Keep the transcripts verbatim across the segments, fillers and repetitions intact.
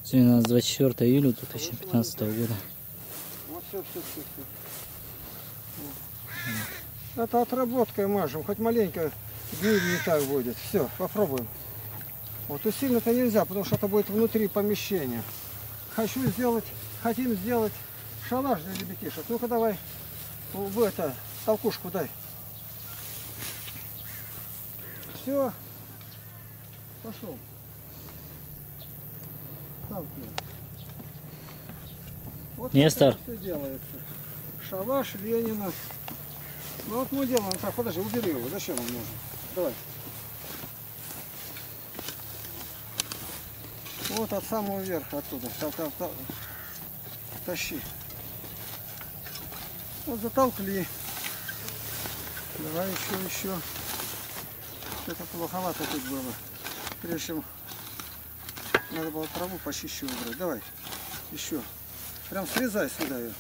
Сегодня у нас двадцать четвёртое июля две тысячи пятнадцатого года. Вот все, все, все, все. Это отработкой мажем, хоть маленько гниль не так будет. Все, попробуем. Вот и сильно-то нельзя, потому что это будет внутри помещения. Хочу сделать, хотим сделать шалаш для ребятишек. Ну-ка давай, в это, толкушку дай. Все. Пошел. Вот Нестор. все делается. Шалаш Ленина. Ну вот мы делаем так, подожди, убери его. Зачем он нужен? Давай. Вот от самого верха оттуда. Так, так, так. Тащи. Вот затолкли. Давай еще, еще. Это плоховато тут было. Прежде чем надо было траву почище убрать. Давай. Еще. Прям срезай сюда ее.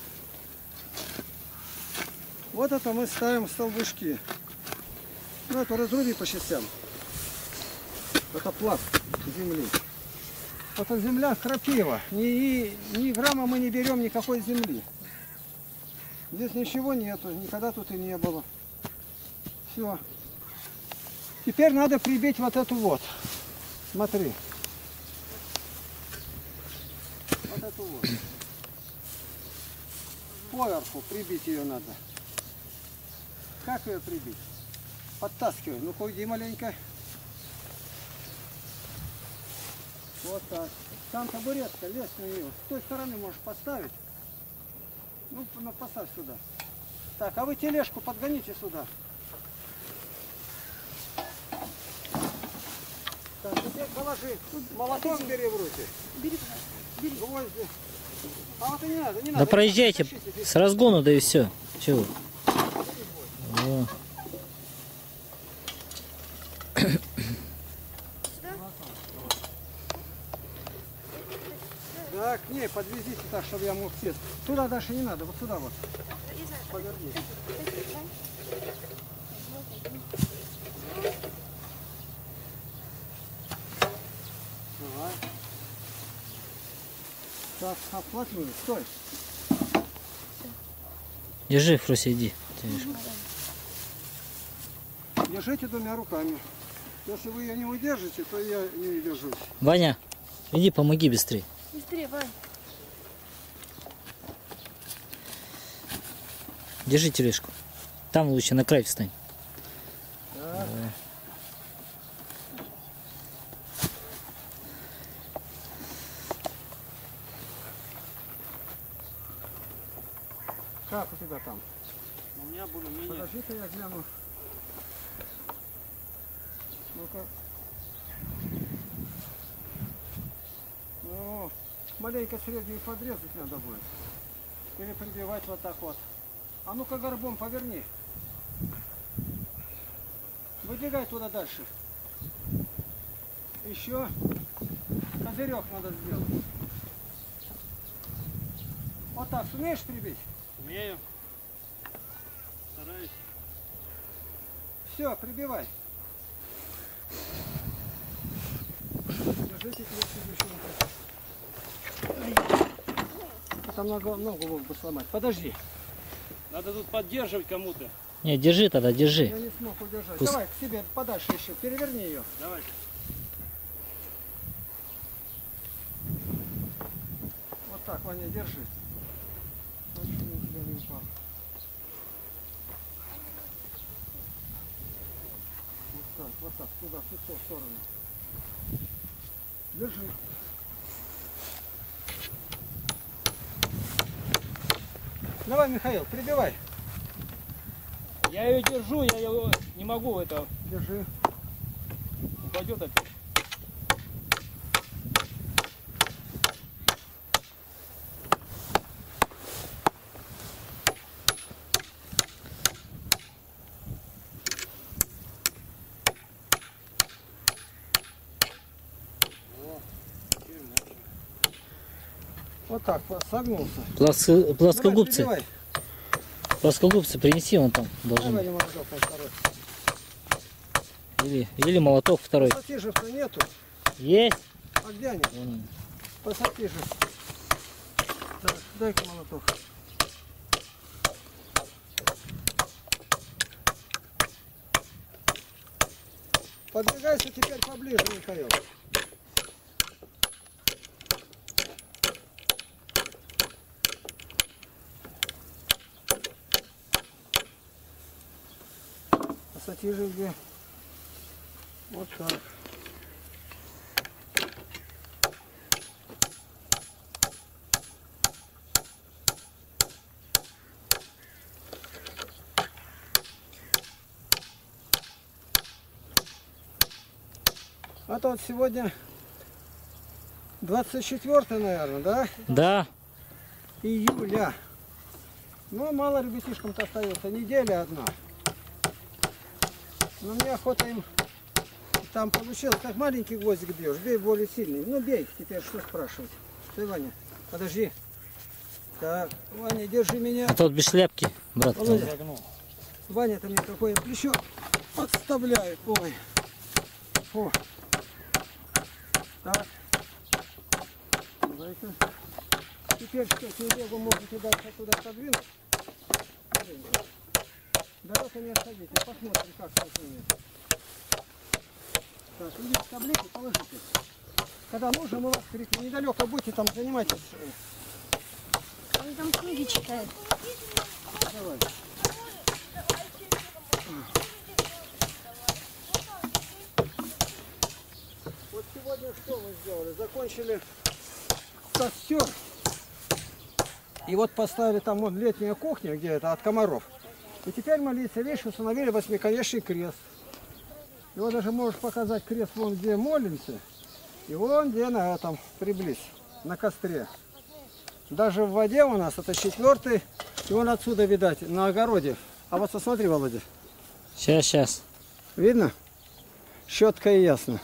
Вот это мы ставим столбышки. Ну это разруби по частям. Это пласт земли. Это земля крапива. Ни, ни грамма мы не берем никакой земли. Здесь ничего нету. Никогда тут и не было. Все. Теперь надо прибить вот эту вот. Смотри. Вот эту вот. Поверху прибить ее надо. Как ее прибить? Подтаскивай. Ну-ка, уйди маленько. Вот так. Там табуретка, лезь на нее. С той стороны можешь поставить. Ну, поставь сюда. Так, а вы тележку подгоните сюда. Так, теперь положи. Молоток бери в руки. Бери, пожалуйста. Бери. Гвозди. А вот и не надо, не Да надо. проезжайте с разгону, да и все. Чего? О. Да, к ней подвезите так, чтобы я мог сесть. Туда дальше не надо, вот сюда вот. Поверни. Давай. Так, оплатную, стой. Держи, Фрося, иди. Держите двумя руками. Если вы ее не удержите, то я не удержусь. Ваня, иди помоги быстрее. Быстрее, Вань. Держи тележку. Там лучше на край встань. Так. Как у тебя там? У меня более-менее. Подожди-ка я гляну. Ну-ка. Ну, маленько среднюю подрезать надо будет. Или прибивать вот так вот. А ну-ка горбом поверни. Выдвигай туда дальше. Еще козырек надо сделать. Вот так, сумеешь прибить? Умею. Стараюсь. Все, прибивай. Держите там ногу, ногу мог бы сломать. Подожди. Надо тут поддерживать кому-то. Не, держи тогда, держи. Я не смог удержать. Пусть... Давай к себе подальше еще. Переверни ее. Давай. Вот так, Ваня, держи. Точно у тебя не упал. Вот так, вот так, сюда, в ту сторону. Держи. Давай, Михаил, прибивай. Я ее держу, я ее не могу, это Держи. упадет опять. Вот так, согнулся. Плоско... Плоскогубцы. Давай, Плоскогубцы принеси, вон там должен давай, быть. молоток второй. Или, или молоток второй. Пассатижев-то нету. Есть. А где они? Вон он. Пассатижи. Так, дай-ка молоток. Подвигайся теперь поближе, Михаил. Пассатижи где? Вот так. А то вот сегодня двадцать четвёртое, наверное, да? Да. Июля. Ну, мало ребятишкам-то остается. Неделя одна. Но мне охота им... Там получилось, как маленький гвоздик бьешь. Бей более сильный. Ну, бей. Теперь что спрашивать? Ты, Ваня, подожди. Так, Ваня, держи меня. А тот без шляпки, брат. Володя. Ваня-то мне такое плечо подставляет. Ой. Фу. Так. Дай-ка. Теперь что, снегу можете дальше оттуда отодвинуть? Дорога не отходите. Посмотрим, как это будет. Так, идите таблетки, положите. Когда нужно, мы вас крикнем. Недалеко будьте, там занимайтесь. Он там книги читает. Давай. Вот сегодня что мы сделали? Закончили костер. И вот поставили там вот летняя кухня, где это от комаров. И теперь молиться вещь установили восьмиконечный крест. И вот даже можешь показать крест вон где молимся. И вон где на этом, приблизь, на костре. Даже в воде у нас это четвертый. И вон отсюда, видать, на огороде. А вот посмотри, Володя. Сейчас, сейчас. Видно? Четко и ясно.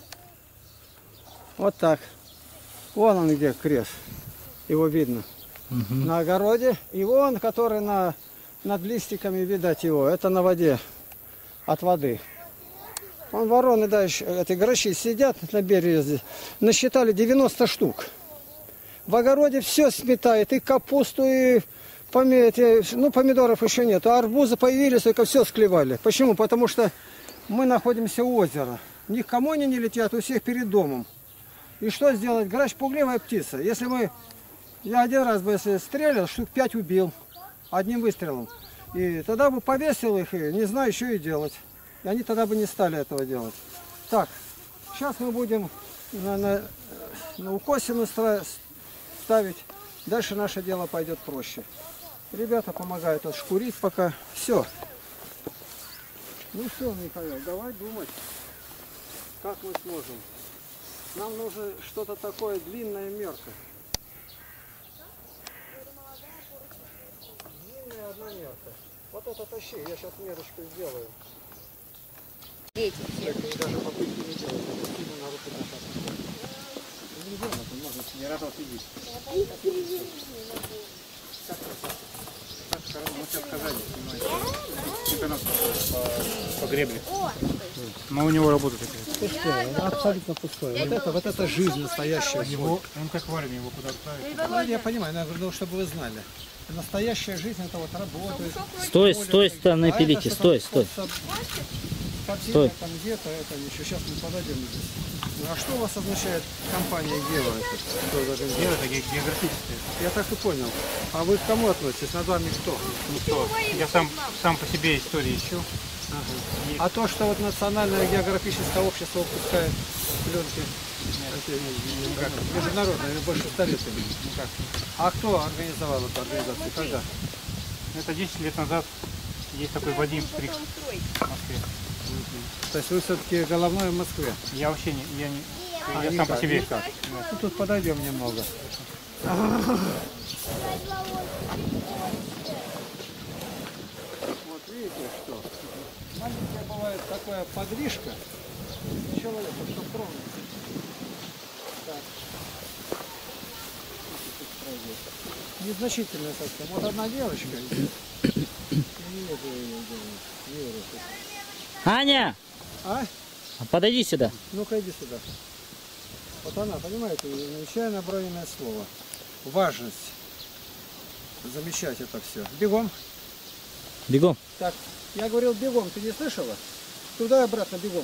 Вот так. Вон он где крест. Его видно. Угу. На огороде. И вон, который на, над листиками, видать его. Это на воде. От воды. Вон вороны дальше, эти грачи сидят на береге. Насчитали девяносто штук. В огороде все сметает. И капусту, и помидоры. Ну, помидоров еще нет. А арбузы появились, только все склевали. Почему? Потому что мы находимся у озера. Никому они не летят, у всех перед домом. И что сделать? Грач пугливая птица. Если мы... Я один раз бы, если стрелял, штук пять убил. Одним выстрелом. И тогда бы повесил их, и не знаю, что и делать. И они тогда бы не стали этого делать. Так, сейчас мы будем на, на, на укосину ставить. Дальше наше дело пойдет проще. Ребята помогают отшкурить пока. Все. Ну все, Михаил, давай думать, как мы сможем. Нам нужно что-то такое длинное, мерка. Длинная одна мерка. Вот это тащи, я сейчас мерочку сделаю. Дети. Даже попытки не делать, это сильно на руку накатывать. Не делать, он может не рад отвидеть. Как это? Мы сейчас сказали, снимаете. Чемпионат по, по гребле. Но у него работа такая. Пустое, абсолютно пустое. Вот это, вот это жизнь настоящая. Его, он как в армии, его куда ставить. Ну, я понимаю, но я говорю, чтобы вы знали. Настоящая жизнь это вот работа. Стой, с той стороны а пилите, стой, стой. Стой. Там где-то это ничего. Сейчас мы подойдем здесь. А что у вас означает компания Гева? Гева это географическое. Я так и понял. А вы к кому относитесь? Над вами кто? Никто. Я сам, сам по себе истории ищу. Ага. А то, что вот Национальное географическое общество выпускает пленки Никак. международные, больше ста лет. Никак. А кто организовал эту организацию? Когда? Это десять лет назад есть такой Вадим Стрик в Москве. То есть вы все-таки головной в Москве? Я вообще не, я не, А, я никак, сам по себе. никак. Ну, тут подойдем немного. Вот видите, что? Маленькая бывает такая подвижка. Человека, что тронуть. Так. Незначительная совсем. Вот одна девочка. Аня, А? подойди сюда. Ну-ка иди сюда. Вот она, понимаете, нечаянно броненное слово. Важность замечать это все. Бегом. Бегом. Так, я говорил бегом, ты не слышала? Туда и обратно бегом.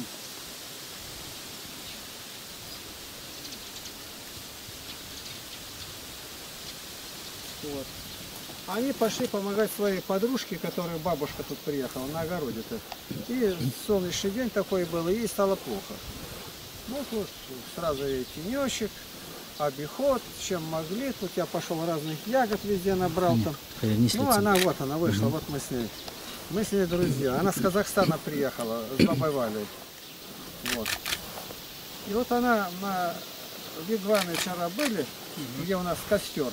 Вот. Они пошли помогать своей подружке, которая бабушка тут приехала, на огороде-то. И солнечный день такой был, и ей стало плохо. Ну тут сразу ей тенечек, обиход, чем могли. Тут я пошел разных ягод везде набрал там. Повернись Ну лицом. она вот, она вышла, вот мы с ней. Мы с ней друзья. Она с Казахстана приехала, с бабой Валей. Вот. И вот она на Вигваме вчера были, где у нас костер.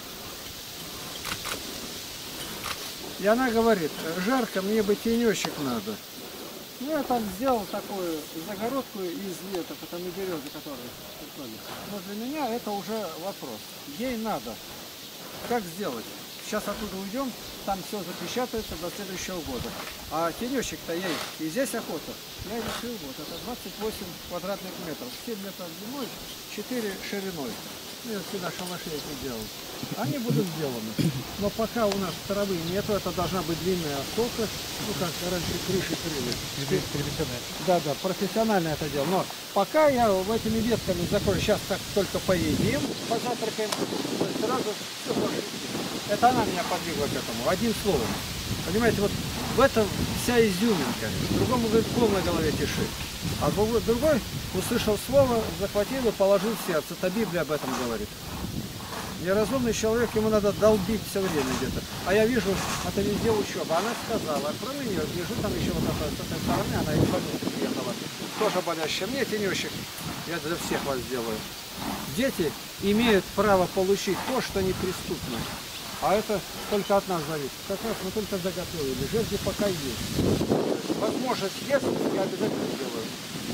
И она говорит, жарко, мне бы тенечек надо. Ну, я там сделал такую загородку из веток, это не березы, которые приходят. Но для меня это уже вопрос. Ей надо. Как сделать? Сейчас оттуда уйдем, там все запечатается до следующего года. А тенечек-то ей, и здесь охота. Я решил, вот, это двадцать восемь квадратных метров, семь метров длиной, четыре шириной. Ну, я всегда шалаши эти делал. Они будут сделаны. Но пока у нас травы нету, это должна быть длинная осока, ну как раньше крыши крыли. Да, да, профессионально это делал. Но пока я в этими ветками закрою, сейчас так только поедим, позавтракаем, сразу все может идти. Это она меня подвигла к этому, одним словом. Понимаете, вот в этом вся изюминка. Другому говорит, в полной голове тиши. А другой услышал слово, захватил и положил в сердце. Это Библия об этом говорит. Неразумный человек, ему надо долбить все время где-то. А я вижу, это везде учеба. Она сказала, а кроме нее, вижу там еще вот это, с этой стороны, она из больницы приехала. Тоже болящая. Мне тенечек, я для всех вас сделаю. Дети имеют право получить то, что неприступно. А это только от нас зависит. Как раз мы только заготовили. Жерди пока есть. Возможность есть, я обязательно сделаю.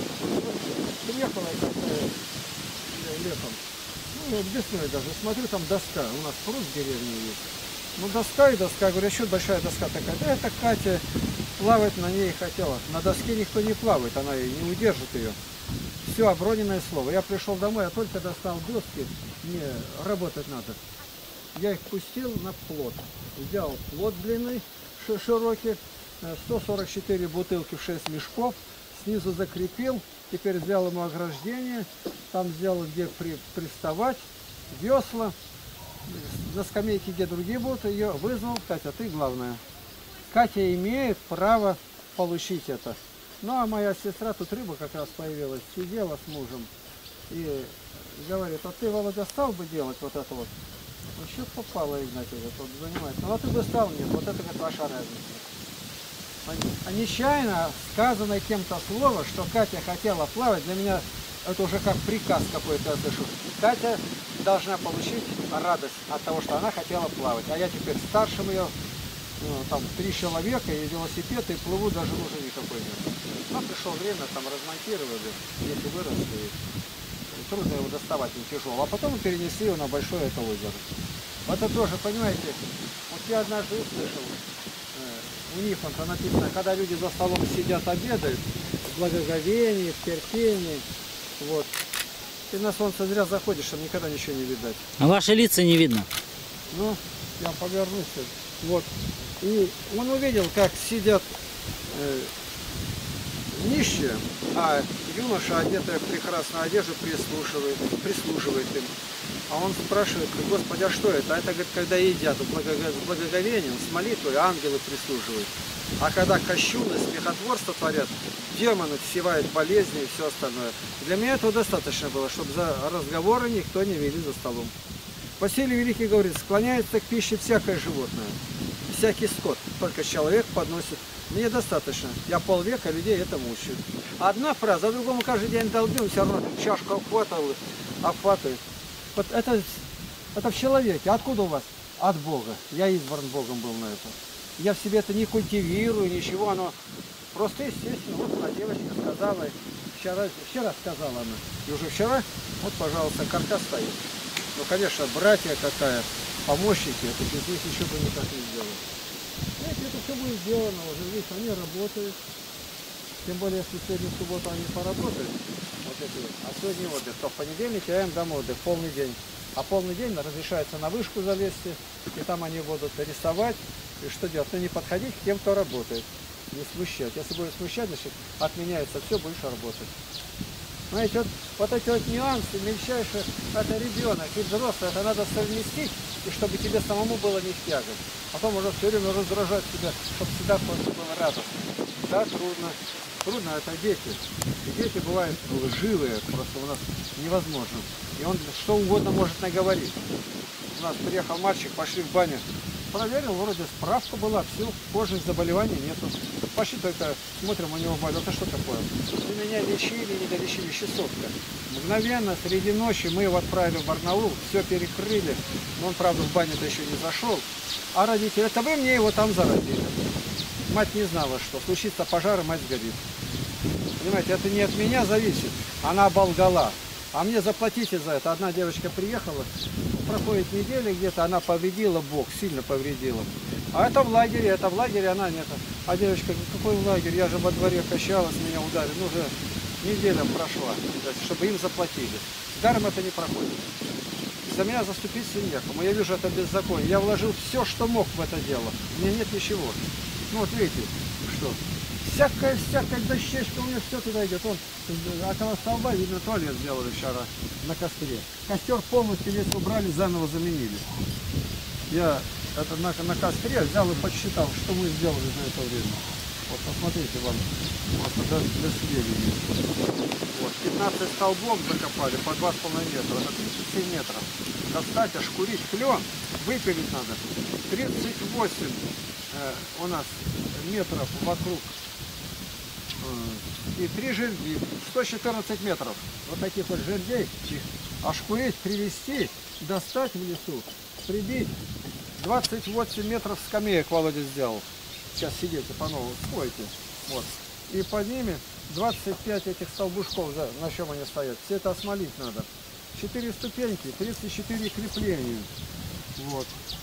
Приехала я как-то летом. Ну, весной даже. Смотрю, там доска. У нас пруд в деревне есть. Ну, доска и доска. Я говорю, а что большая доска такая? Да, это Катя плавать на ней хотела. На доске никто не плавает, она не удержит ее. Все, оброненное слово. Я пришел домой, я только достал доски. Мне работать надо. Я их пустил на плот. Взял плот длинный, широкий, сто сорок четыре бутылки в шесть мешков. Снизу закрепил. Теперь взял ему ограждение. Там взял, где при, приставать. Весла. На скамейке, где другие будут, ее вызвал. Катя, ты главная. Катя имеет право получить это. Ну, а моя сестра, тут рыба как раз появилась, сидела с мужем. И говорит, а ты, Володя, стал бы делать вот это вот? Еще попало, Игнатий, вот занимается. Ну, а ты бы стал, нет, вот это как ваша разница. А нечаянно сказано кем-то слово, что Катя хотела плавать, для меня это уже как приказ какой-то, я слышу. Катя должна получить радость от того, что она хотела плавать. А я теперь старшим ее, ну, там, три человека, и велосипед, и плыву, даже нужды никакой нет. Но пришло время, там, размонтировали, дети выросли. Трудно его доставать, не тяжело. А потом мы перенесли его на большое это озеро. Это тоже, понимаете, вот я однажды услышал, э, у них он написано, когда люди за столом сидят, обедают, в благоговении, в терпении, вот. Ты на солнце зря заходишь, там никогда ничего не видать. А ваши лица не видно. Ну, я повернусь. Вот. И он увидел, как сидят э, нищие, а юноша, одетая в прекрасную одежду, прислушивает, прислуживает им. А он спрашивает, Господи, а что это? А это, говорит, когда едят с благоговением, с молитвой, ангелы прислуживают. А когда кощуны, смехотворство творят, демоны всевают болезни и все остальное. Для меня этого достаточно было, чтобы за разговоры никто не вели за столом. Василий Великий говорит, склоняется к пище всякое животное, всякий скот, только человек подносит. Мне достаточно. Я полвека людей этому учу. Одна фраза, а другому каждый день долбил, все равно чашку обхватывает, обхватывает. Вот это, это в человеке. Откуда у вас? От Бога. Я избран Богом был на это. Я в себе это не культивирую, ничего, оно просто естественно. Вот она, девочка, сказала, вчера, вчера сказала она. И уже вчера, вот, пожалуйста, каркас стоит. Ну, конечно, братья какая, помощники, это без них еще бы никак не сделали. Знаете, это все будет сделано уже, видите, они работают. Тем более, если в среднюю субботу они поработают, вот эти вот, а сегодня отдых, то в понедельник я им дам отдых, полный день. А полный день разрешается на вышку залезть, и там они будут рисовать. И что делать? Ну не подходить к тем, кто работает. Не смущать. Если будет смущать, значит отменяется все, будешь работать. Знаете, вот, вот эти вот нюансы, мельчайшие, это ребенок и взрослый, это надо совместить, и чтобы тебе самому было не в тягость. Потом уже все время раздражать себя, чтобы всегда было радостно. Да, трудно. Трудно, это дети. И дети бывают лживые, просто у нас невозможно. И он что угодно может наговорить. У нас приехал мальчик, пошли в баню. Проверил, вроде справка была, все, кожных заболеваний нету. Пошли только, смотрим, у него болит. Это что такое? И меня лечили, не долечили, щесотка. Мгновенно, среди ночи мы его отправили в Барнаул, все перекрыли. Но он, правда, в баню-то еще не зашел. А родители, это вы мне его там заразили. Мать не знала, что случится пожар, и мать сгорит. Понимаете, это не от меня зависит. Она оболгала. А мне заплатите за это. Одна девочка приехала, проходит неделя где-то, она повредила бок, сильно повредила. А это в лагере, это в лагере она нет. А девочка говорит, какой в лагерь? Я же во дворе качалась, меня ударили. Ну, уже неделя прошла, чтобы им заплатили. Даром это не проходит. За меня заступиться некому. Я вижу это беззаконие. Я вложил все, что мог в это дело. У меня нет ничего. Ну вот видите, что? Всякая, всякая дощечка, у меня все туда идет. Он около столба, видно, туалет сделали вчера на костре. Костер полностью весь убрали, заново заменили. Я это на, на костре взял и подсчитал, что мы сделали за это время. Вот посмотрите вам, просто для, для сведения. Вот, пятнадцать столбов закопали по два с половиной метра, это тридцать семь метров. Достать, ошкурить клен, выпилить надо. тридцать восемь э, у нас метров вокруг. И три жерди, сто четырнадцать метров. Вот таких вот жердей, их ошкурить, привезти, достать в лесу, прибить. двадцать восемь метров скамеек Володя сделал. Сейчас сидите по-новому, спойте. Вот. И под ними двадцать пять этих столбушков, на чем они стоят. Все это осмолить надо. четыре ступеньки, тридцать четыре крепления. Вот.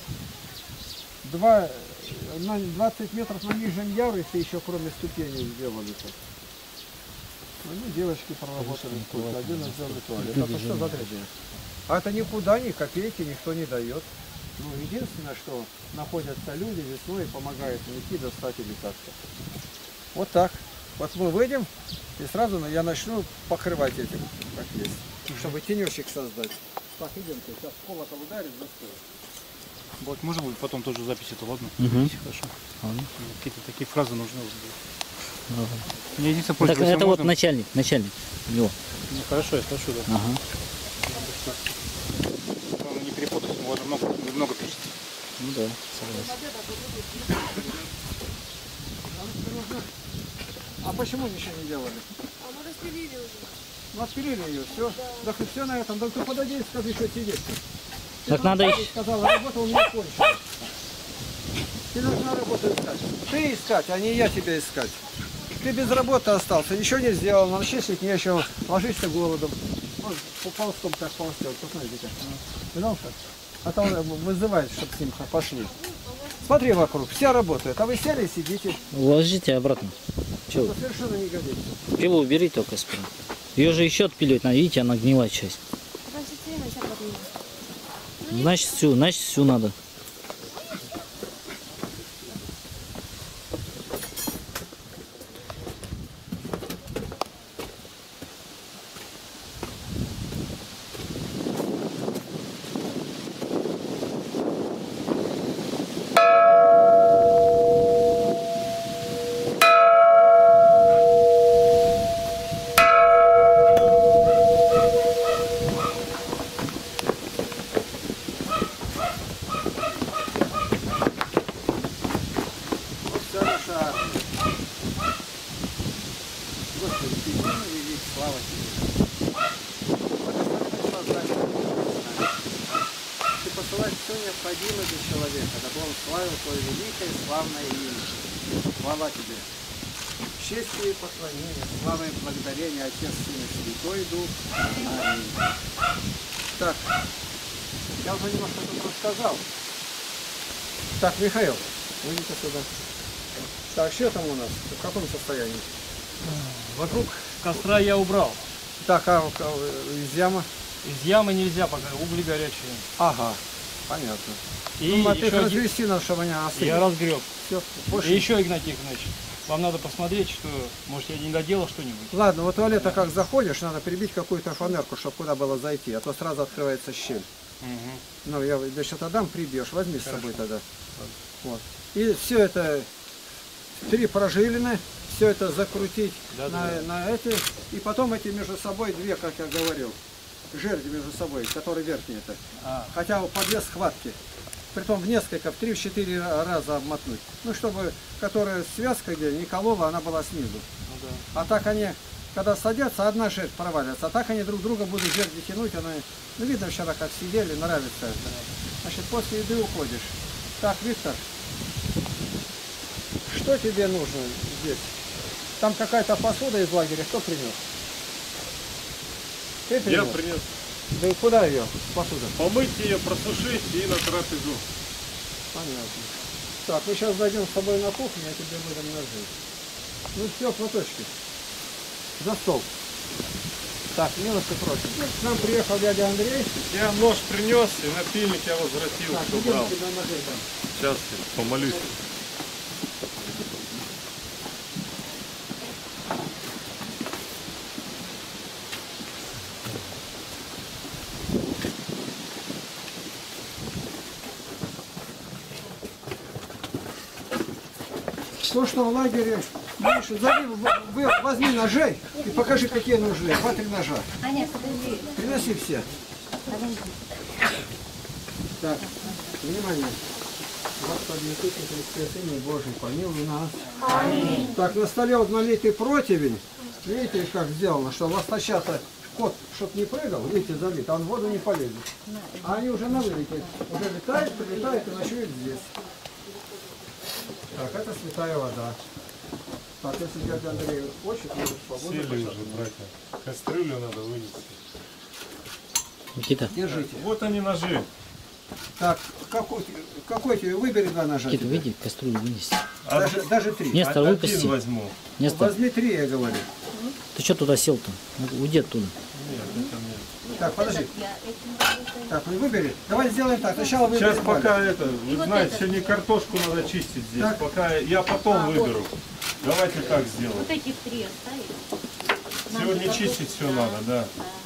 Два, двадцать метров на нижнем ярусе еще кроме ступеней сделали-то. Ну, девочки проработали, один сделали туалет. Это что за требование? А это никуда ни копейки никто не дает. Ну, единственное, что находятся люди весной и помогают найти, достать или как-то. Вот так. Вот мы выйдем, и сразу я начну покрывать этим, как есть, чтобы тенечек создать. Так, идемте, сейчас колокол ударит, застой. Вот можно будет потом тоже запись это, ладно? Угу. Хорошо. Ладно. Какие-то такие фразы нужны будут. Ага. Мне единственное, Так, просьба, это если вот можно- начальник, начальник. Его. Ну, хорошо, я спрошу, да. Ага. Главное, не перепутать, ему можно много, много пишет. Ну да, согласен. А почему ничего не делали? А мы распилили уже. Ну, отпилили ее, все. Да хоть все на этом. Да ты подойди и скажи, что сидеть. Так надо Я еще. сказал, работа у меня кончилась. Ты должна работу искать. Ты искать, а не я тебя искать. Ты без работы остался, ничего не сделал, но числить нечего, ложишься голодом. Вот по ползком так ползет, посмотрите. Видал как? А то он вызывает, чтобы с ним пошли. Смотри вокруг, все работают, а вы сели и сидите. Уложите обратно. Чего? Это совершенно не годится. Пилу убери только сперва. Ее же еще отпиливать надо, видите, она гнилая часть. Значит, все на себя поднимем. Значит всю, значит всю надо. Вот вся наша армия. Господи, ты именно велик, слава тебе. Вот это создание. Ты посылаешь все необходимое для человека, дабы он славил твое великое и славное имя. Слава тебе. Честь и поклонение, слава и благодарение, Отец, Сын и Святой Дух. Аминь. Так, я уже немножко тут рассказал. Так, Михаил, выйдите сюда. Так, что там у нас? В каком состоянии? Вокруг костра я убрал. Так, а а, из ямы? Из ямы нельзя пока, угли горячие. Ага, понятно. И Ну, а ты их еще один- развести надо, чтобы они остыли. я разгреб. Все, И больше. еще, Игнатий Игнатьевич, вам надо посмотреть, что, может, я не доделал что-нибудь. Ладно, вот в туалет, а как заходишь, надо прибить какую-то фанерку, чтобы куда было зайти, а то сразу открывается щель. Мгм. Ну, я сейчас отдам, прибьешь, возьми с собой тогда. Вот. И все это, три прожилины, все это закрутить Да, на, да. на эти, и потом эти между собой две, как я говорил, жерди между собой, которые верхние-то. А, Хотя бы по две схватки. Притом в несколько, в три-четыре раза обмотнуть. Ну, чтобы, которая связка где не колола, она была снизу. ну да. А так они, когда садятся, одна жердь провалится. А так они друг друга будут жерди тянуть. Она, ну, видно вчера, как сидели, нравится это. Значит, после еды уходишь. Так, Виктор, что тебе нужно здесь? Там какая-то посуда из лагеря. Кто принес? Ты принес? Я принес. Да и куда ее, посуда? Помыть ее, просушить и на трапезу. Понятно. Так, мы сейчас зайдем с тобой на кухню, я тебе будем ножи. Ну все, платочки. За стол. Так, милости просим. К нам приехал дядя Андрей. Я нож принес и напильник я возвратил, Так, что идем брал. тебе ножи дам. Сейчас я помолюсь. То, что в лагере, Миша, зови, в- вы возьми ножей и покажи, какие нужны. Два-три ножа. А нет, подожди. Приноси все. Подожди. Так, внимание. Господи Иисусе Христе, Сыне Божий, помилуй нас. Аминь. Так, на столе вот налитый противень. Видите, как сделано, что ласточата кот, чтоб не прыгал, видите, залит, а он в воду не полезет. А они уже на вылете. Уже летают, прилетают и ночуют здесь. Так, это святая вода. Так, если дядя Андрей хочет, может свободно. Сели уже, братья. Кастрюлю надо вынести. Никита, Держите. Вот они ножи. Так, какой, какой тебе? Выбери два ножа. Никита, тебе. выйди, кастрюлю вынести. Даже, даже три. Нестор, Один выпусти. возьму. Нестор, Возьми три, я говорю. ты что туда сел-то? Ну, уйди оттуда. Нет, это нет. Так, подожди. Так, ну выбери. Давай сделаем так. Сначала выбери. Сейчас пока это, вы знаете, сегодня картошку надо чистить здесь. Так. Пока я потом выберу. Давайте так сделаем. Вот этих три оставить. Сегодня чистить все надо, да.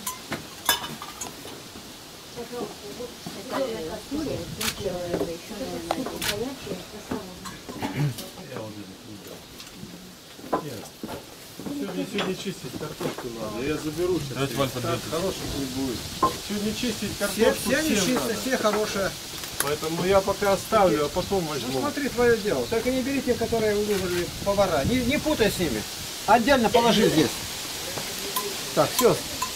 Сегодня, сегодня чистить картошку надо. Я заберу сейчас. Так, хороших не будет. Сегодня чистить Все, картошку все они всем чистые, надо. все хорошие. Поэтому я пока оставлю, а потом Ну возьму. смотри, твое дело. Только не бери те, которые выбрали повара. Не, не путай с ними. Отдельно положи здесь. Так, все.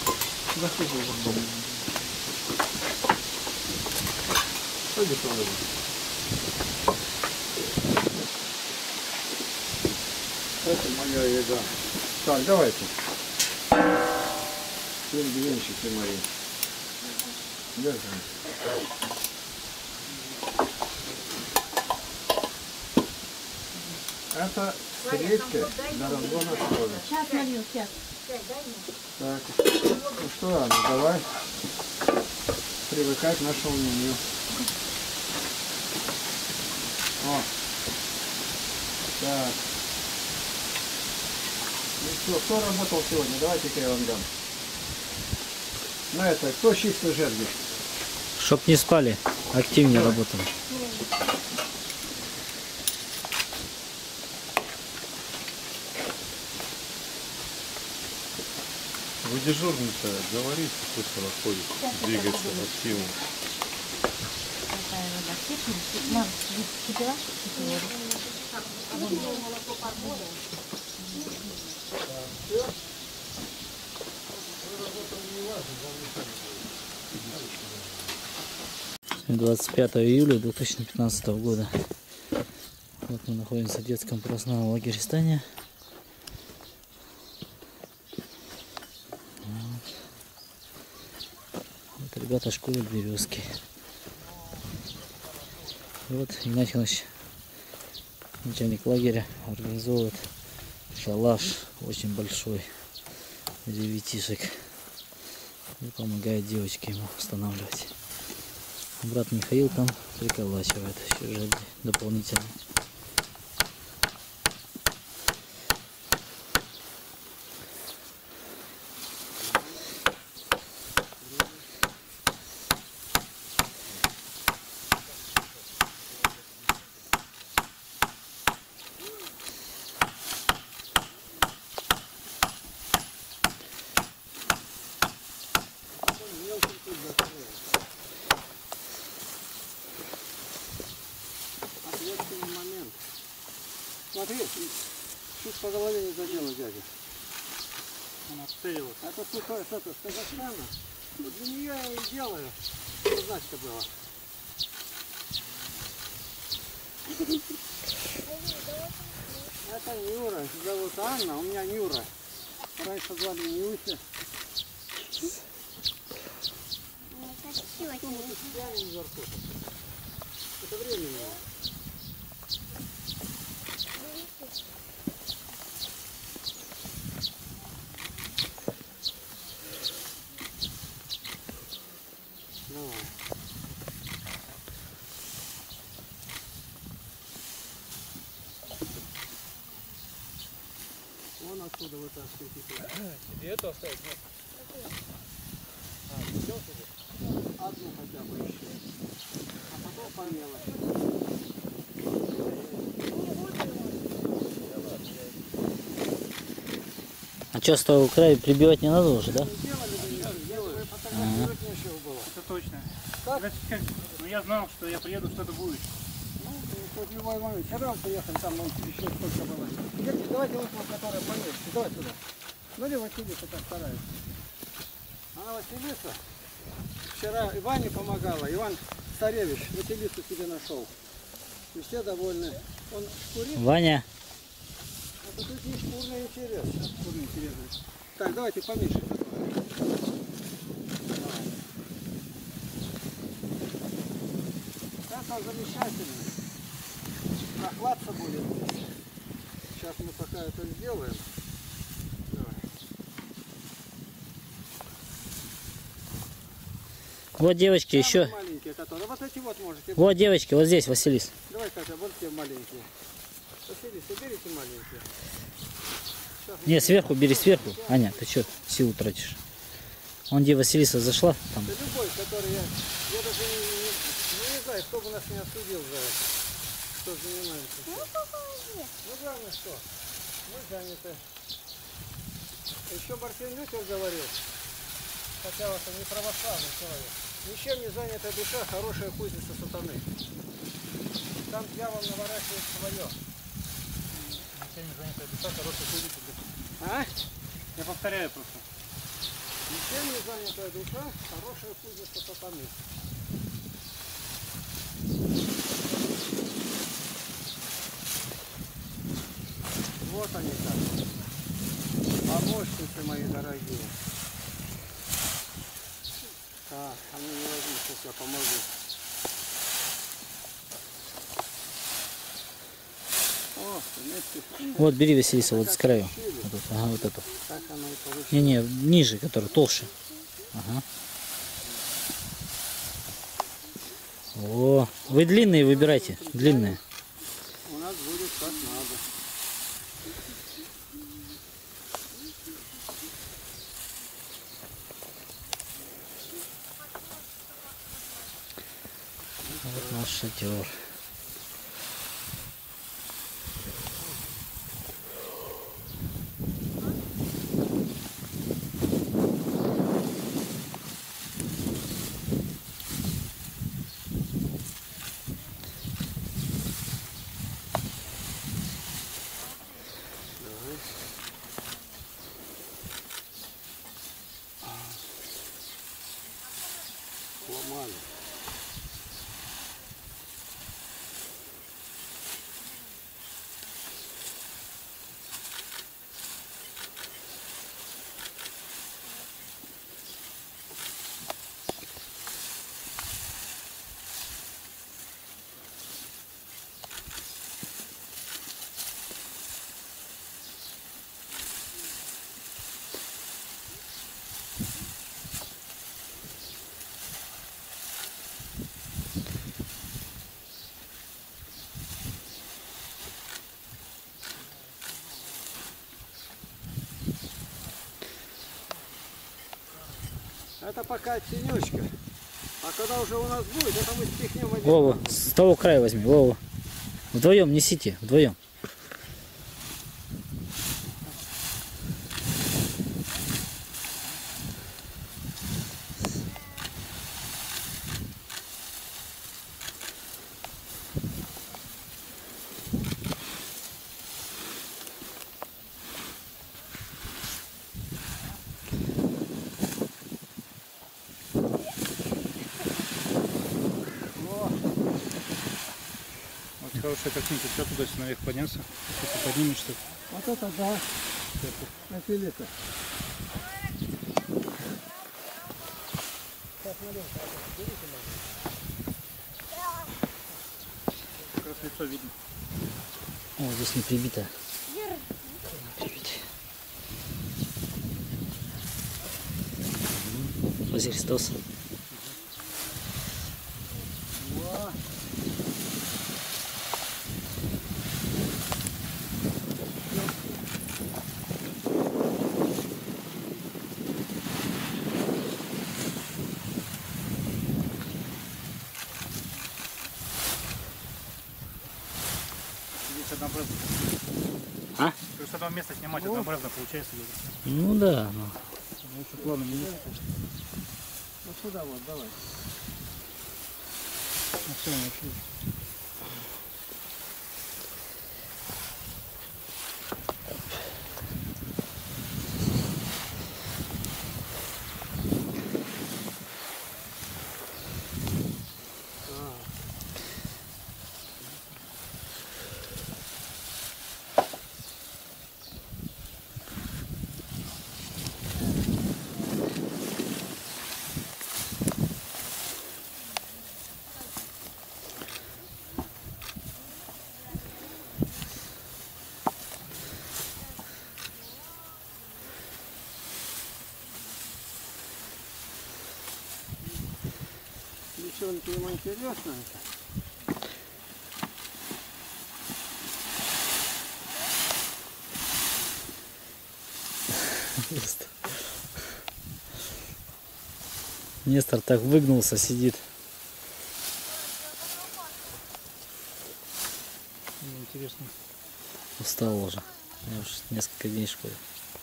Пойди, Соломон. Это моя еда. Так, давайте. Пингвинчики мои. Держи. Это средки для разгона крови. Сейчас налью, сейчас. Так, ну что, Анна, давай привыкать к нашему меню. О. Так. Ну что, кто работал сегодня? Давайте-ка я вам дам. На это, кто чистил жерди? Чтоб не спали, активнее работали. Вы дежурный-то говорите, пусть он ходит, двигается активно. Такая вода кипнет. Мам, кипела? двадцать пятое июля две тысячи пятнадцатого года. Вот мы находимся в детском праздном лагере Стания. Вот ребята школы Березки. И вот Игнатий Иванович, начальник лагеря, организовывает шалаш очень большой для ребятишек. И помогает девочке ему устанавливать. Брат Михаил там приколачивает еще же дополнительно. Ответственный момент. Смотри, чуть по голове не задела дядя. Он обстреливает. Это сухое что-то с Казахстана. Для нее я и делаю. Что значит было? Это Нюра. Зовут Анна, у меня Нюра. Раньше звали Нюся. Это временно. Давай. Вон отсюда вытаскивайте. Тебе эту оставить? Нет. Одну хотя бы еще. А потом по мелочи. А что, с того края прибивать не надо уже, да? Фотографировать нечего было. Это точно. Так? Значит, как- Ну я знал, что я приеду, что-то будет. Ну, хоть в любой момент. Вчера мы приехали, там вон еще сколько было. Детки, давайте вот вот, которая поменьше. Давай туда. Ну, или Василиса так старается. Она Василиса. Вчера Иване помогала. Иван Царевич Василису себе нашел. И все довольны. Он шкурит. Ваня, А тут есть шкурный интерес. Шкурный интерес. Так, давайте поменьше. Это замечательно. Прохладно будет. Сейчас мы пока это сделаем. Давай. вот девочки, еще. Самые маленькие, которые. Вот эти вот можете. Вот девочки, вот здесь, Василис. Давай, Катя, вот те маленькие. Василий, соберите маленькие. Сейчас Не, сверху, бери сверху. Аня, ты что, силу тратишь? Вон где Василиса зашла, там. это любой, который я, я даже не, не, ну, не знаю, кто бы нас не осудил за это. Кто занимается. Ну, главное, что мы заняты. Еще Мартин Лютер говорил, хотя вот он не православный человек, ничем не занятая душа, хорошая кузница сатаны. Там дьявол наворачивает свое. Ничем не занятая душа, хорошая кузница. А? Я повторяю просто. Ничем не занятая душа, хорошая кузница сатаны. Вот они как. Помощницы мои дорогие. Так, а ну не возьми, сейчас я помогу. О, вместе. Вот, бери, Василиса, вот с краю. Вот, тут, ага, вот эту. Так оно и получилось. Не-не, ниже, который толще. Ага. О, вы длинные выбирайте, длинные. У нас будет как надо. Вот наш шатер. Ломали. Это пока тенечка. А когда уже у нас будет, это мы спихнем один. Вова, с того края возьми, Вова. Вдвоем несите, вдвоем. Вот хорошая картинка, все туда наверх подняться. Если ты поднимешься. Вот это да. Это лето. Как раз лицо видно. О, здесь не прибито. Прибито. Возле Христос. Здесь однообразно. А? То есть с одного места снимать однообразно получается. Ну да. Ну. Лучше плавно не есть. Вот сюда вот, давай. Ну все, вообще. Девчонки, им интересно это. Нестор так выгнулся, сидит. Мне интересно. Устал уже. Я уже несколько дней в школе.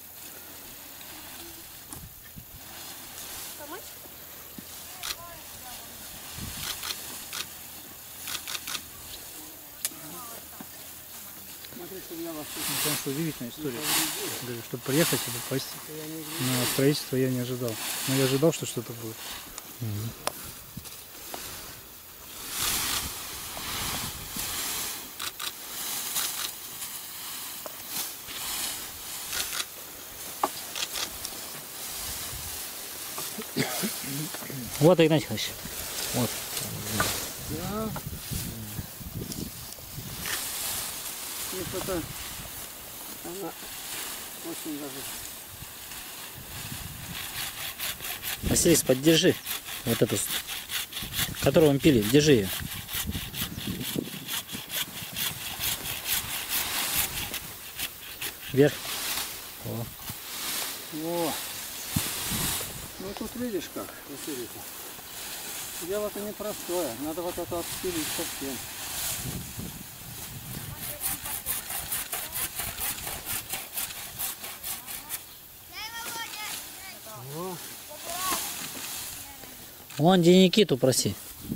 Ну, потому что удивительная история. Говорю, чтобы приехать и попасть на строительство, я не ожидал. Но я ожидал, что что-то будет. Вот, Игнатий Иванович. Вот. Да. И что-то она очень даже. Василис, поддержи вот эту, которую мы пили, держи ее. Вверх. О. О. Ну тут видишь как, Василий-то. Дело-то непростое. Надо вот это отпилить совсем. О. Вон, где Никиту проси.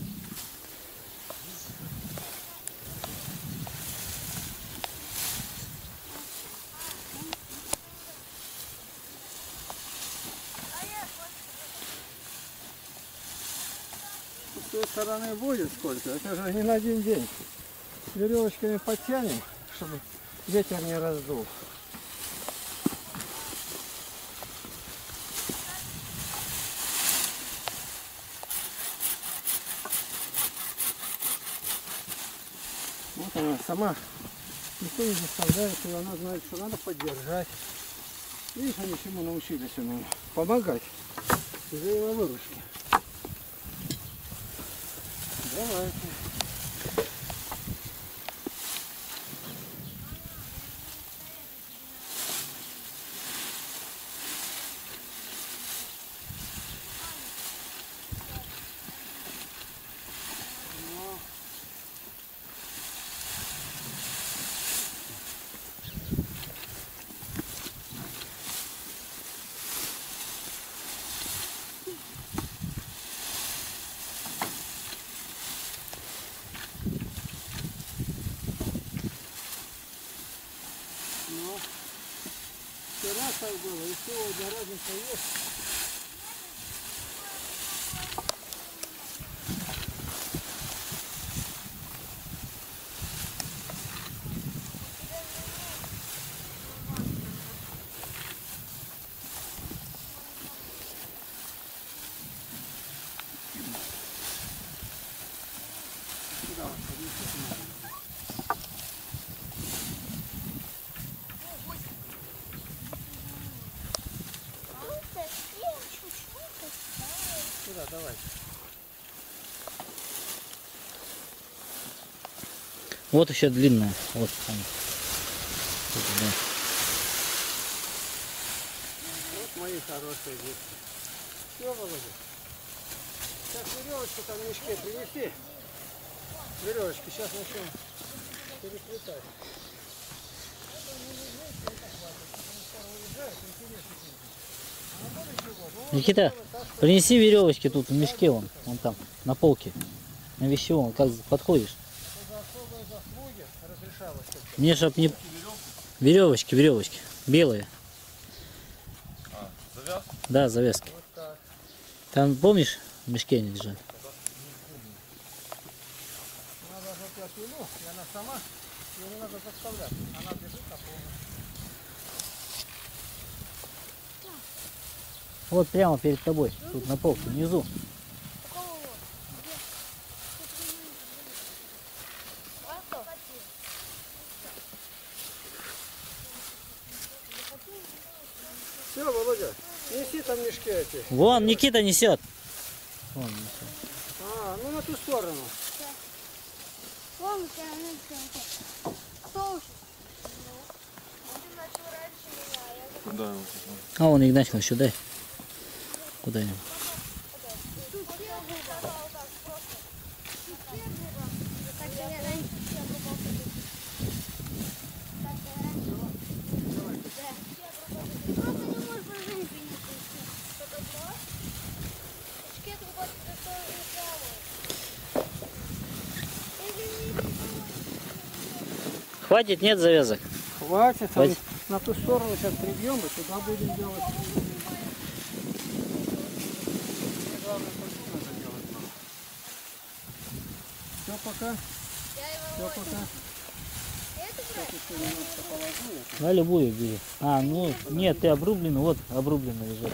С той стороны будет сколько? Это же не на один день. Веревочками подтянем, чтобы ветер не раздул. Вот она сама. Никто не заставляет ее, она знает, что надо поддержать. Видишь, они чему научились у меня? Помогать. Взаимовыручки. Давайте. так было, и сегодня разница есть. Сюда, давай. Вот еще длинная. Вот она. Тут, да. Вот мои хорошие детки. Все, Володя. Сейчас веревочку там в мешке принеси. Веревочки, сейчас начнем переплетать. Никита, принеси веревочки тут в мешке, вон, вон там, на полке. На вещевом, как подходишь. Мне чтоб не... Веревочки, веревочки. Белые. А, завязки? Да, завязки. Там, помнишь, в мешке они лежат? Надо вот я пилю, и она сама, ее не надо заставлять. Она бежит на полную. Вот прямо перед тобой, тут на полке, внизу. Все, Володя, неси там мешки эти. Вон, Никита несет. Вон несет. А, ну на ту сторону. Вон у тебя начал. Кто уже? Ты начал раньше меня. Я Куда его? А вон Игнатьевна еще дай. Куда-нибудь. тут первый раз. Тут первый раз. Так я раньше все попал. Так я раньше. Да. Просто не можешь прожить меня. Что-то было? Очки тут вот это Хватит, нет завязок? Хватит, Хватит. на ту сторону сейчас прибьем и туда будем делать. Главное, надо делать. Все пока. Все пока. Сейчас еще немножко положу. На любую бери. А, ну, нет, ты обрублена, вот обрублена лежит.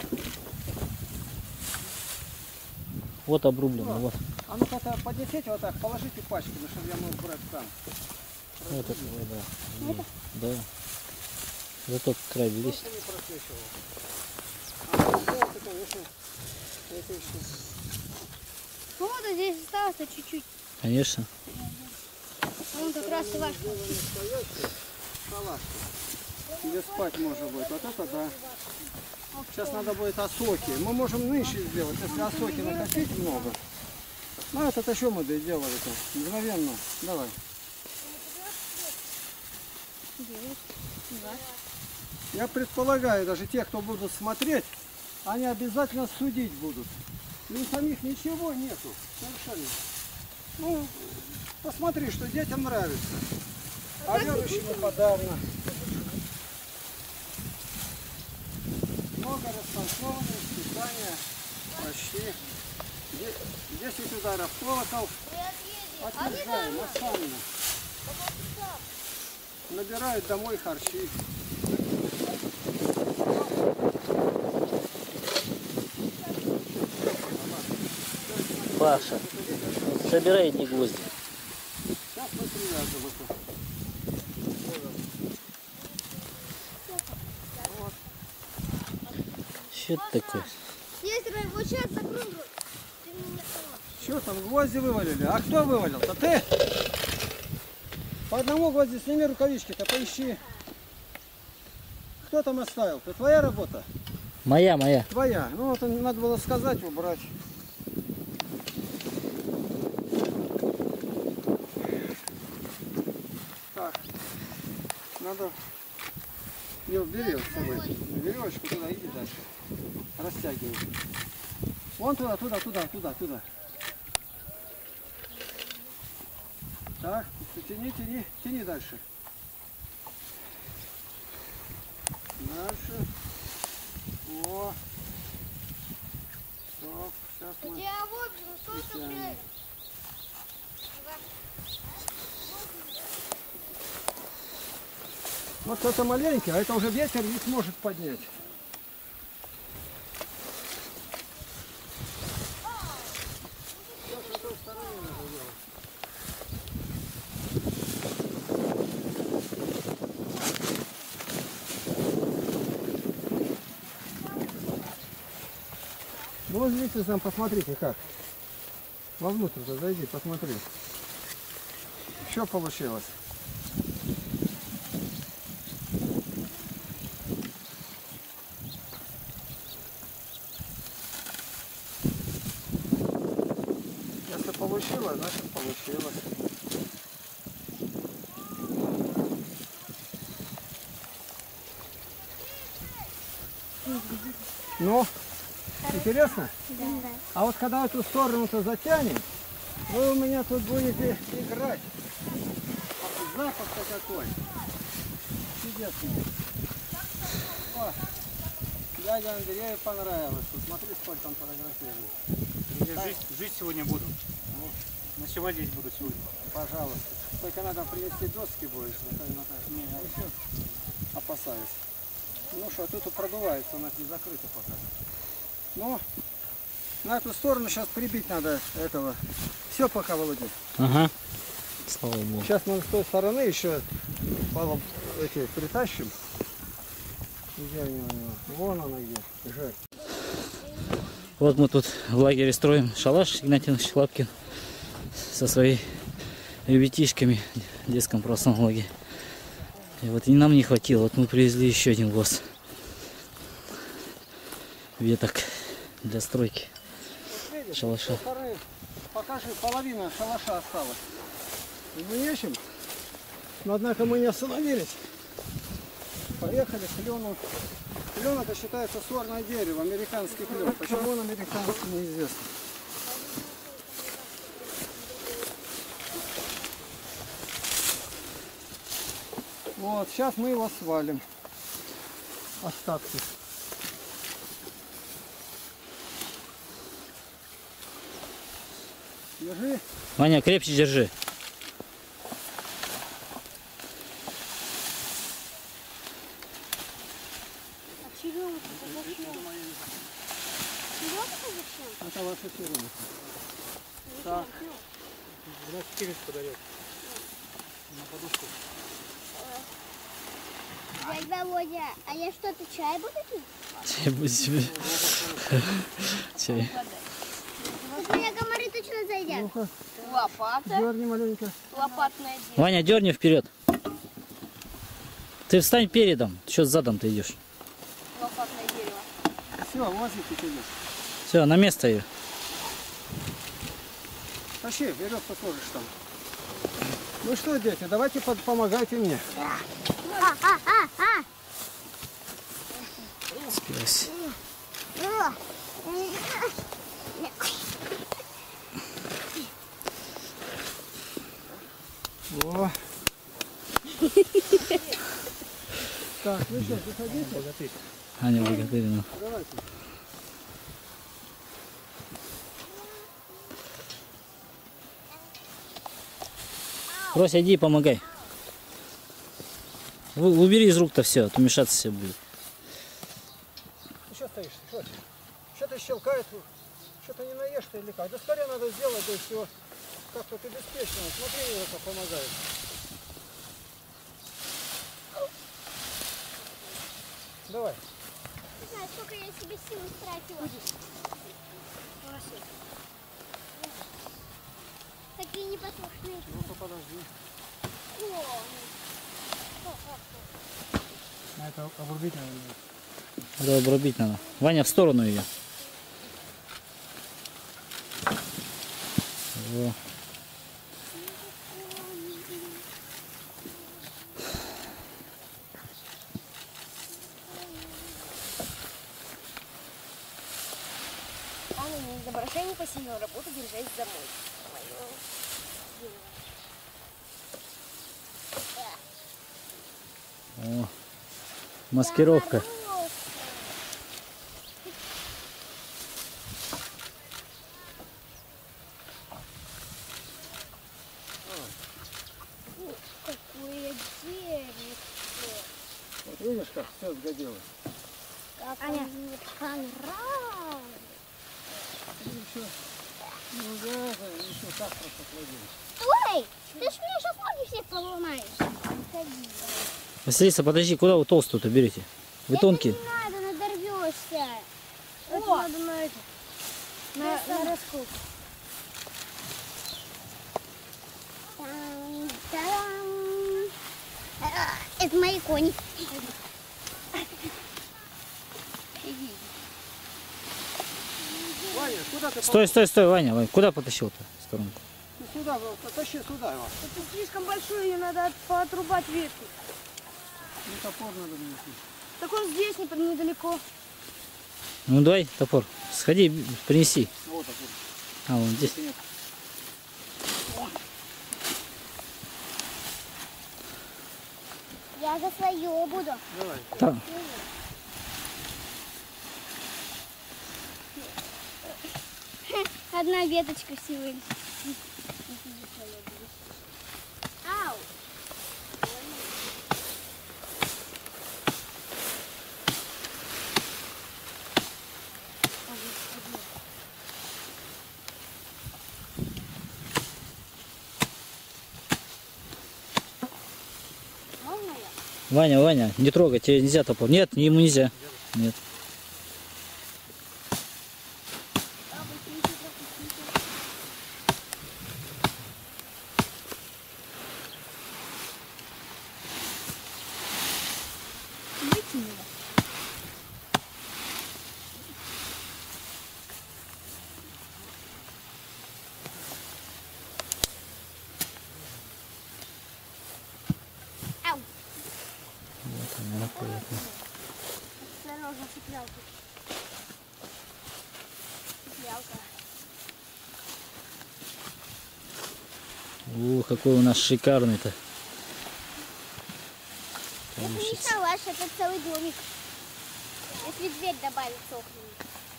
Вот обрублена, вот. А ну-ка поднесите вот так, положите пачками, чтобы я мог брать сам. Вот это, да. Да. За тот край лезть. Просто не просвечивал. А сделайте, конечно, это еще. Ну вот здесь осталось чуть-чуть. Конечно. Он как раз и ваш. Настоящий салашка. Где спать можно будет. Вот это да. Сейчас надо будет осоки. Мы можем нынче сделать, если осоки накопить много. Ну это что мы делали-то? Мгновенно. Давай. Я предполагаю, даже те, кто будут смотреть, они обязательно судить будут. И у самих ничего нету. Совершенно. Ну, посмотри, что детям нравится. А верующим и подавно. Много распансованных, испытания, почти. десять ударов колокол. Отъезжаем, останемся. Набирают домой харчи. Паша, собирай одни гвозди. Сейчас мы привязываем это. Что это такое? Если вот сейчас закрой рот, ты меня не сама. Что там, гвозди вывалили? А кто вывалил-то? Ты? По одному гвозди сними рукавички-то, поищи. Кто там оставил? Это твоя работа? Моя, моя. Твоя. Ну вот надо было сказать, убрать. Так, надо... Не, бери вот с собой. Веревочку туда, иди дальше. Растягивай. Вон туда, туда, туда, туда, туда. Так, тяни, тяни, тяни дальше. Дальше. О. Стоп, сейчас мы... Где вот, ну сколько, блядь? Вот это маленький, а это уже ветер не сможет поднять. Ну вот видите, там посмотрите как. Вовнутрь зайди, посмотри. Что получилось? Если получилось, значит получилось. Ну, интересно? Да. А вот когда эту сторону-то затянем, вы у меня тут будете играть. Запах-то какой. Чудесный. О, дядя Андрею понравилось. Тут смотри, сколько он фотографирует. Я жить, жить сегодня буду. Ночевать здесь буду сегодня. Пожалуйста. Только надо принести доски будешь, Наталья Наталья. Не, А еще опасаюсь. Ну что, тут продувается, у нас не закрыто пока. Ну, на эту сторону сейчас прибить надо этого. Все пока, Володя. Ага. Слава Богу. Сейчас мы с той стороны еще полом эти притащим. Где они у него? Вон она где. Жаль. Вот мы тут в лагере строим шалаш, Игнатий Иванович Лапкин со своими ребятишками в детском православном лагере. И вот и нам не хватило, вот мы привезли еще один воз веток для стройки Видишь, шалаша. Вторые, покажи, половина шалаша осталась. Мы ищем, но однако мы не остановились. Поехали к клену. Клен это считается сорное дерево, американский клен. Почему он американский, неизвестно. Вот, сейчас мы его свалим. Остатки. Держи. Ваня, крепче держи. А черемуха зачем? Черемуха зачем? Это ваша черемуха. Так. двадцать четыре подарил. На подушку. Дядя Володя, а я что-то чай буду пить? Чай будет себе. Чай. Тут меня комары точно зайдят. Ну-ка, Лопата. дерни маленько. Лопатное дерево. Ваня, дерни вперед. Ты встань передом. Что задом ты идешь? Лопатное дерево. Все, возите тебе. Все, на место ее. Тащи, веревку сложишь там. Ну что, дети, давайте под- помогайте мне. А, а, а, а. Спилась. О. Так, ну что, заходите. Аня благодарена. Давайте. Рося, иди помогай. Вы- Убери из рук-то все, а то мешаться все будет. Ты что стоишь? Что? Что-то щелкает. Что-то не наешь ты или как? Да скорее надо сделать, да и все. Как-то ты беспечно. Смотри, мне это помогает. Давай. Не знаю, сколько я себе сил истратила. Такие непослушные. Ну-ка, подожди. О, А это обрубить надо. Это обрубить надо. Ваня, в сторону ее. Во. Анна, не изображай непосильную работу, держась домой. Моё дело. О. Маскировка. Заморозка. Видишь, как все сгодилось. Как Аня. Мне понравилось. Ничего. Ну да, да, ничего, так просто сложилось. Ой, ты ж мне сейчас ноги все поломаешь. Ходи. Василиса, подожди, куда вы толстую-то берете? Вы тонкие. Не надо, надорвешься. Это О! надо на это. На, на раскоп. Там, там. А, это мои кони. Ваня, куда ты Стой, стой, стой, Ваня, Ваня, куда потащил-то в сторонку? Ну, сюда, вот, потащи сюда его. Это слишком большой, ее надо от- поотрубать ветки. Ну, топор надо нанести. Так он здесь, не- недалеко. Ну давай, топор, сходи, принеси. Вот топор. А, вон здесь. Я за свое буду. Давай. Там. Одна веточка всего лишь. Ау! Можно я? Ваня, Ваня, не трогай, тебе нельзя топор. Нет, ему нельзя. Нет. Ау! Вот она, понятно. Осторожно, цеплялка. Цеплялка. О, какой у нас шикарный-то. Это не шалаш, это целый домик. Если дверь добавить с окнами.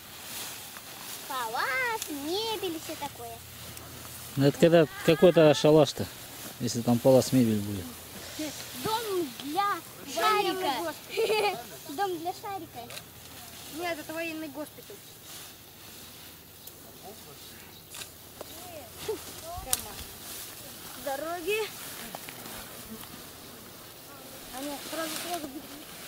Палас, мебель и все такое. Ну, это когда какой-то шалаш-то, если там палас мебель будет. Дом для шарика. Дом для шарика. Нет, это военный госпиталь. С дороги. Аня, сразу, сразу беги.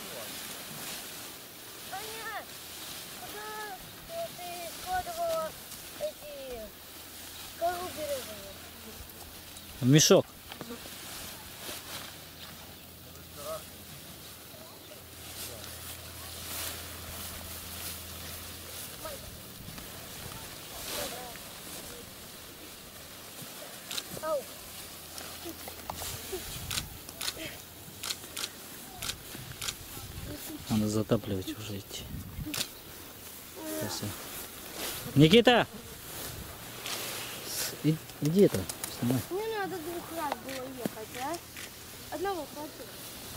Аня, куда ты складывала эти кору березовые? В мешок. Ау. Надо затапливать уже идти. Сейчас я- Никита! И- Иди это, снимай. Не надо двух раз было ехать, а? Одного хватило.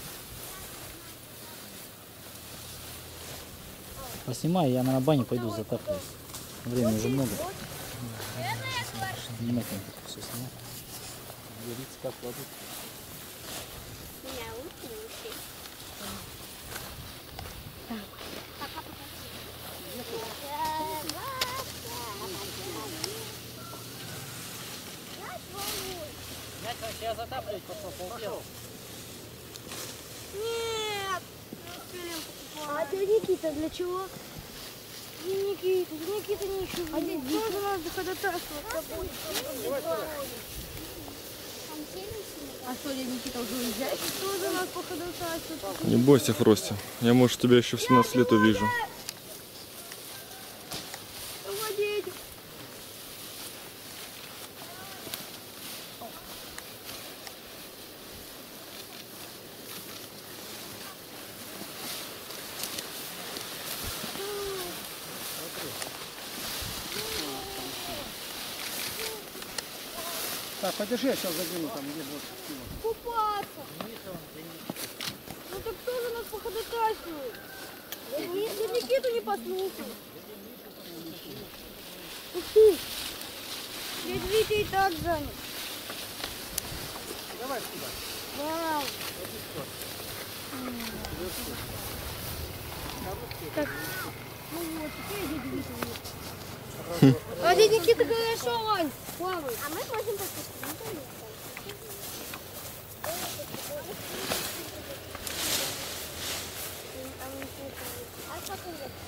Поснимай, я на бане пойду затапливать. Времени уже много. Внимательно все снимай. Говорится, как кладут. Меня лучше не учить. Я затапливать пошел, пошел. Нет! Не успели покупать. А дядя Никита для чего? Дядя Никита, дядя Никита не ищу. А дядя тоже надо ходатайствовать. А что, дядя Никита уже уезжает? Тоже надо походатайствовать. Не бойся, Фрости. Я, может, тебя еще в семнадцать лет увижу. Водитель. Так, подержи, я сейчас задену там, где вот. Купаться. Ну так кто же нас походатайствует? Дядя Никиту не послушал. Ух ты. Дядя Витя и так занят. Давай сюда. Вау. А дядя Никита хорошо, Вань, плавает. А мы можем попустить. А что ты нет?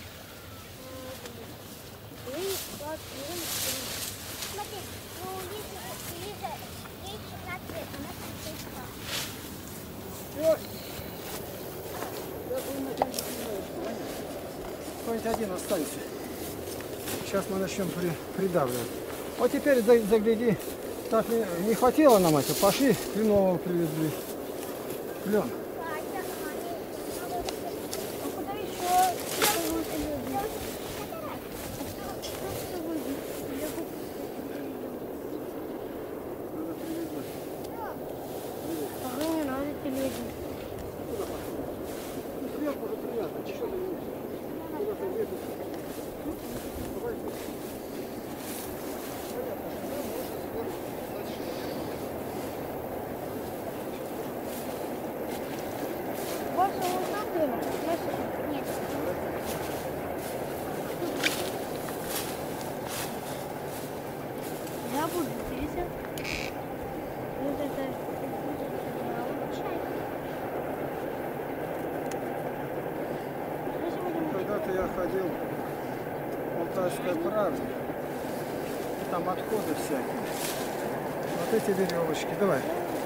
Смотри, ну Лиза, Лиза, ей шестнадцать лет, она Какой-нибудь один останется. Сейчас мы начнем при, придавливать. Вот теперь за- загляди. Так не, не хватило нам это. Пошли, кленового привезли. Клен. Нет. Я буду здесь. Вот это. Когда-то я ходил в Алтайской правде. Там отходы всякие. Вот эти веревочки. Давай.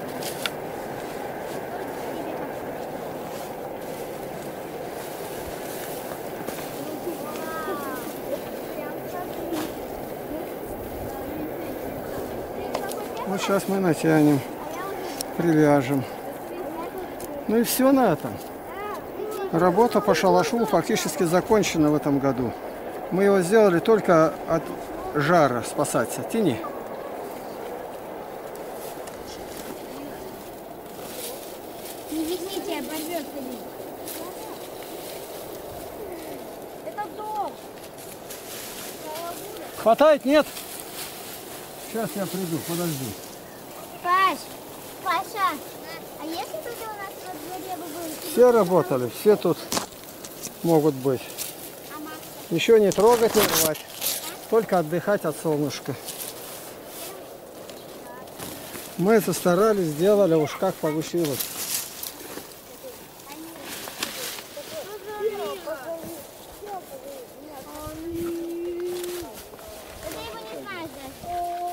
Вот сейчас мы натянем, привяжем. Ну и все на этом. Работа по шалашу фактически закончена в этом году. Мы его сделали только от жара спасаться. Тяни. Не везните, оборвется ли. Это дом. Хватает? Нет? Сейчас я приду, подожди. Паш, Паша, а если тут у нас во дворе бы был? Все работали, все тут могут быть. А Макс? Еще не трогать, не рвать. Только отдыхать от солнышка. Мы это старались, сделали, уж как получилось. Ты его не знаешь, да?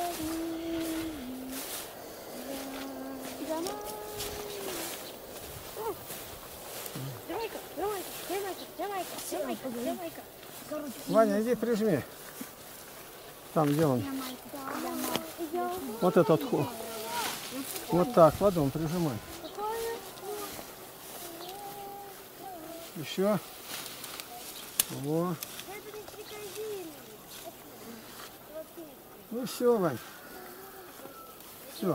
Давай-ка, давай-ка, давай-ка, давай-ка, давай-ка, давай-ка. Ваня, иди прижми. Там, где он? Вот этот ход. Вот так, ладно, прижимай. Еще. Во. Ну все, Вань. Все.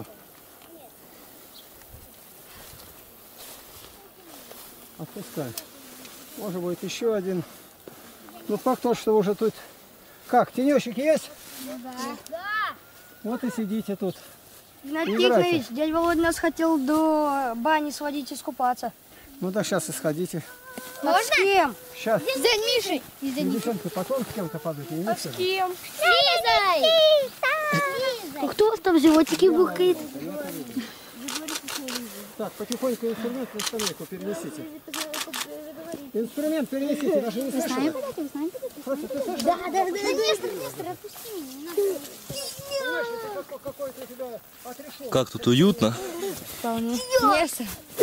Отпускай. Может быть еще один. Ну факт то, что уже тут... Как, тенечек есть? Да. Вот и сидите тут. Игнатий Играйте. Тихонович, дядя Володя нас хотел до бани сводить искупаться. Ну да, сейчас и сходите. А с кем? Сейчас. С дядей Мишей. И с дядей Девчонка, потом с кем-то падать, не А с видите? кем? Лизой! Лизой! Кто у вас там животики бухает? Так, потихоньку инструмент на скамейку перенесите. Инструмент перенесите, даже не слышали. Просто ты слышал? Да, да, да, Нестор, Нестор, отпусти меня, не надо. Понимаешь, это как- какой-то у тебя отрешенный. Как тут уютно? Вполне. Нестор.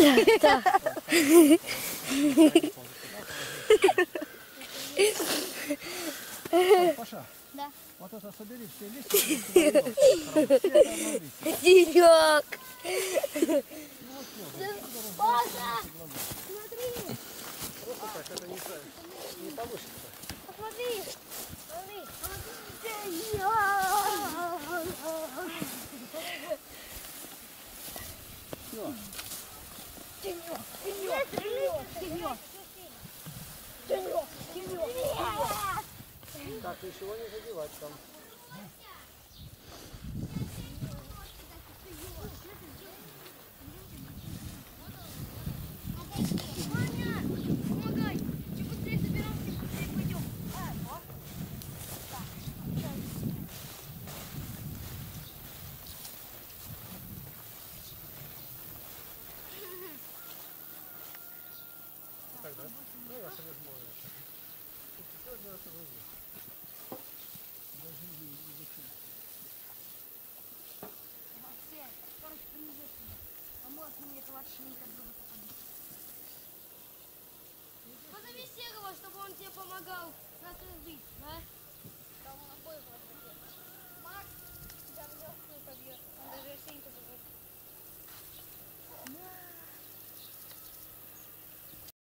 Паша, Да. вот это собери все листья. Серег. Паша! Смотри! Посмотри! Смотри! Так, ничего не задевать там. раз возможно. Сегодня это выйдет. Все, короче, принесешь сюда. А может мне этого отшельника друга попадет. Позови Серого, чтобы он тебе помогал нас разбить, да?